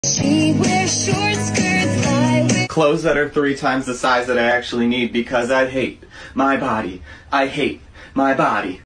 She wears short skirts, I wear clothes that are 3 times the size that I actually need because I hate my body. I hate my body.